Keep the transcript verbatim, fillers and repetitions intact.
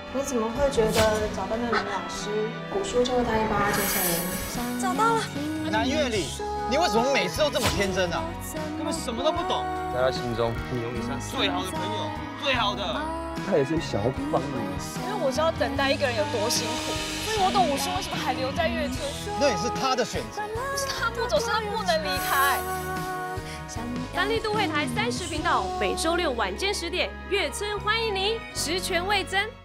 你怎么会觉得找到那个女老师，古书就会答应帮他介绍人？ 找到了。 南月里，你为什么每次都这么天真啊？根本什么都不懂。 在他心中， 你永远是他最好的朋友，最好的。 他也是想要帮你。 因为我知道等待一个人有多辛苦，所以我懂武叔为什么还留在月村。 那也是他的选择。 不是他不走，是他不能离开。 三立都会台三十频道，每周六晚间十点，月村欢迎您，十全味增。